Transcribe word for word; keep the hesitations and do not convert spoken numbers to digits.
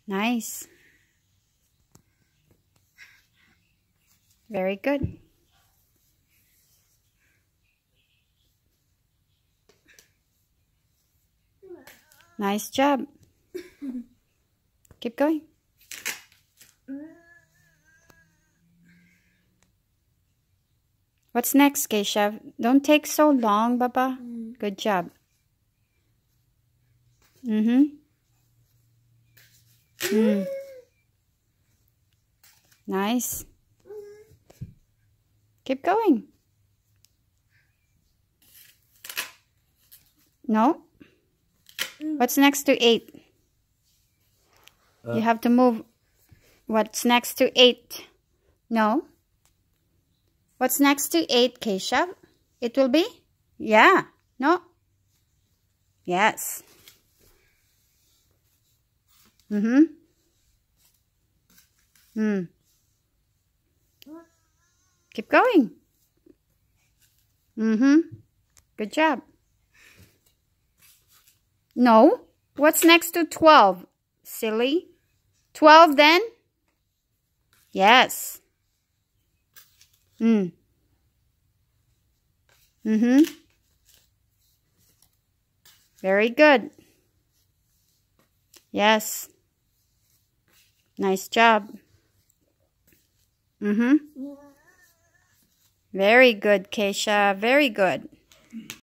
Nice. Very good. Nice job. Keep going. What's next, Keshav? Don't take so long, Baba. Good job. Mm-hmm. Mm. Nice. Keep going. No? What's next to eight? Uh, you have to move. What's next to eight? No? What's next to eight, Keshav? It will be? Yeah. No? Yes. Mm-hmm. Hmm. Keep going. Mm-hmm. Good job. No. What's next to twelve? Silly. twelve then? Yes. Mm. Mm-hmm. Very good. Yes. Nice job. Mm-hmm. Very good, Kesha. Very good.